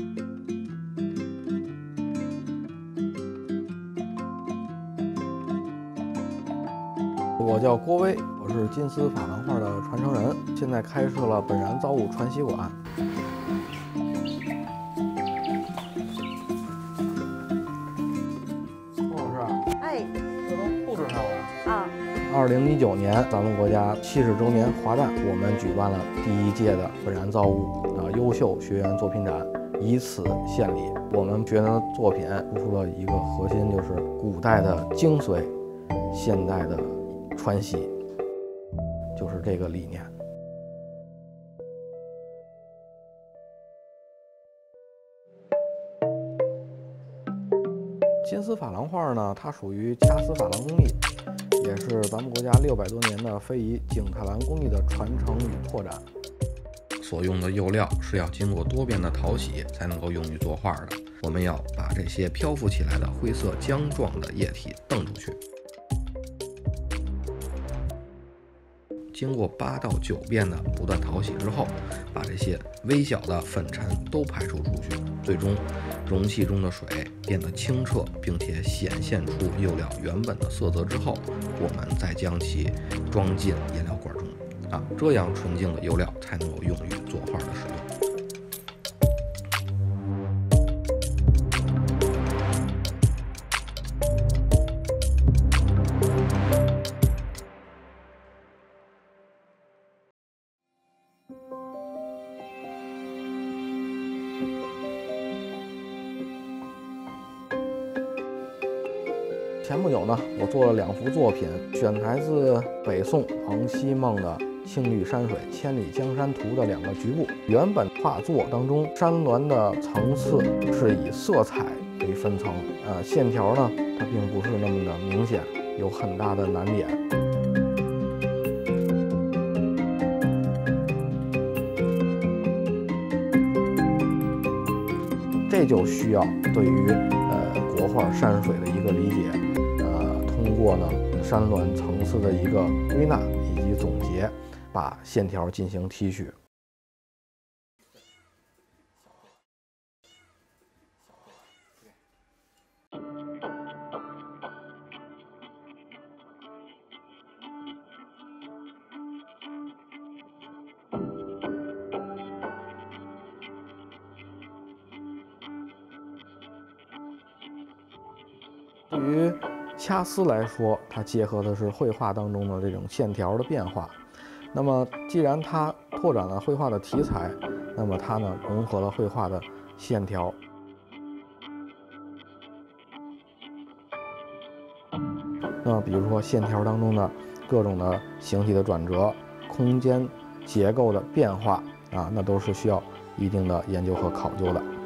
我叫郭威，我是金丝珐琅画的传承人，现在开设了本然造物传习馆。郭老师， 哎， 这都布置上了啊。 2019年，咱们国家70周年华诞，我们举办了第1届的本然造物优秀学员作品展，以此献礼。我们学员的作品突出了一个核心，就是古代的精髓，现代的传习，就是这个理念。金丝珐琅画呢，它属于掐丝珐琅工艺，也是咱们国家600多年的非遗景泰蓝工艺的传承与拓展。所用的釉料是要经过多遍的淘洗才能够用于作画的。我们要把这些漂浮起来的灰色浆状的液体瞪出去。经过8到9遍的不断淘洗之后，把这些微小的粉尘都排除出去，最终容器中的水变得清澈，并且显现出釉料原本的色泽之后，我们再将其装进颜料罐中，这样纯净的釉料才能够用于作画的使用。前不久呢，我做了2幅作品，选材自北宋彭希孟的《青绿山水千里江山图》的2个局部。原本画作当中，山峦的层次是以色彩为分层，线条呢，它并不是那么的明显，有很大的难点。这就需要对于国画山水的一个理解。通过呢山峦层次的一个归纳以及总结，把线条进行提取。对于掐丝来说，它结合的是绘画当中的这种线条的变化。那么，既然它拓展了绘画的题材，那么它呢融合了绘画的线条。那么，比如说线条当中的各种的形体的转折、空间结构的变化那都是需要一定的研究和考究的。